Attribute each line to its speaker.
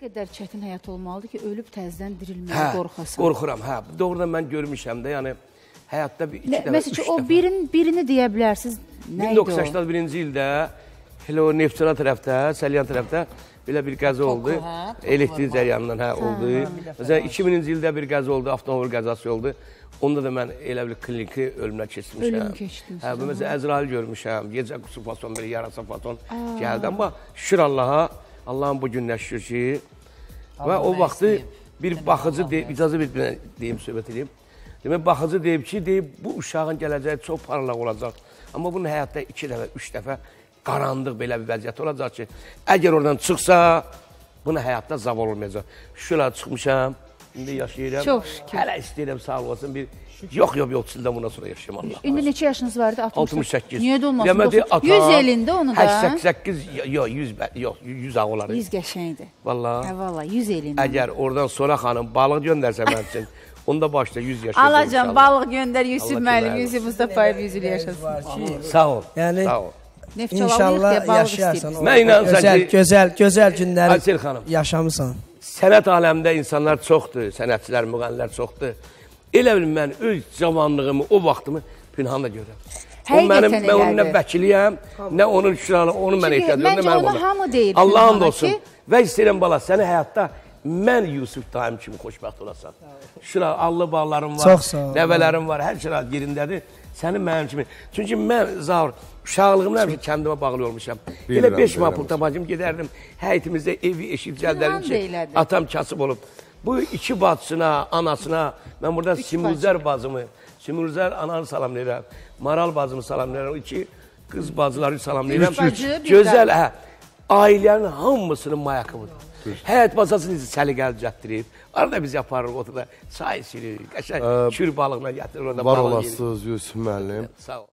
Speaker 1: qədər çətin həyat olmalıdır ki, ölüb təzədən dirilməyə qorxasan?
Speaker 2: Qorxuram, doğrudan mən görmüşəm də, yəni həyatda bir iki dəfə, üç dəfə.
Speaker 1: Məsələn, o birini deyə bilərsiniz, nə idi o?
Speaker 2: 1981-ci ildə elə o Neftçala tərəfdə, Səlyan tərəfdə belə bir qəza oldu. Elektrik cəryanından oldu. Məsələn, 2000-ci ildə bir qəza oldu, avtomobil qəzası oldu. Onda da mən elə bir kliniki ölümlə keçmişəm.
Speaker 1: Ölüm keçdiniz.
Speaker 2: Məsələn, Əzrail görmüşəm, gecə qusu fason, belə yarasa fason gəldi. Amma şükür Allaha, Allahın bu gününə şükür ki, və o vaxtı bir baxıcı deyib, icazə bir deyim, söhbət edeyim. Demək, baxıcı deyib ki, bu uşağın gələcəyi çox parlaq olacaq. Amma bunun həyatda 2 dəfə, 3 dəfə qarandıq belə bir vəziyyət olacaq ki, əgər oradan çıxsa, buna həyatda zaval olmayacaq. Şükürlər çıxmışam, indi yaşayıram.
Speaker 1: Çox şükür.
Speaker 2: Hələ istəyirəm, sağ olasın, bir yox, 30 ildən bundan sonra yaşayım Allah.
Speaker 1: İndi neçə yaşınız vardı?
Speaker 2: 68.
Speaker 1: Niyə də olmasın? 100 elində onu da?
Speaker 2: 88, yox, 100 ağ olar.
Speaker 1: 100 qəşəngdir.
Speaker 2: Vallahi.
Speaker 1: Hə, vallahi, 100 elində.
Speaker 2: Əgər oradan sonra xanım balıq göndərsə mən üçün, onda başda 100 yaşayacaq.
Speaker 1: Alacam, balıq göndər, Yusuf müəllim, Yusuf Mustafayev 100 il yaşasın.
Speaker 2: Sağ ol,
Speaker 3: yəni,
Speaker 2: sağ ol.
Speaker 3: İnşallah yaşayarsan.
Speaker 2: Mən inanırsan ki,
Speaker 3: gözəl günləri yaşamısan.
Speaker 2: Sənət aləmində insanlar çoxdur, sənətçilər, müğənnilər çoxdur. Elə bilim, mən öz cavanlığımı, o vaxtımı pünhanda görürəm.
Speaker 1: Həqiqətən elədir.
Speaker 2: Mən onun nə vəkiliyəm, nə onun şüranı, onu mən ehtiyacım.
Speaker 1: Məncə ona hamı deyir.
Speaker 2: Allah'ın olsun. Və istəyirəm bala, səni həyatda mən Yusuf daim kimi xoşbəxt olasan. Şura, allı bağlarım var, nəvələrim var, hər şey yerindədir. Sənin mənim kimi. Çünki mən Zavr, uşaqlığımda həmişə kəndimə bağlı olmuşam. Elə 5 manat pul tapacım, gedərdim həyətimizdə evi eşib cəldərim ki, atam kasıb olub. Bu iki bacısına, anasına, mən burada Simruzər bacımı, Simruzər ananı salamlayıram, Maral bacımı salamlayıram, iki qız bacıları salamlayıram. Gözəl, ailənin hamısının mayakıdır. Həyat masasını səliqəli cətdirib, arada biz yaparıq, oturda çay sürür, qəşəng kür balığına gətirir.
Speaker 4: Var olasınız Yusuf müəllim.
Speaker 2: Sağ ol.